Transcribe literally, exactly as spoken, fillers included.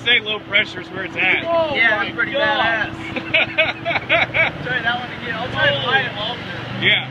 say low pressure is where it's at. Oh yeah, that's pretty God. badass. Try that one again. I'll try to buy it longer. Yeah.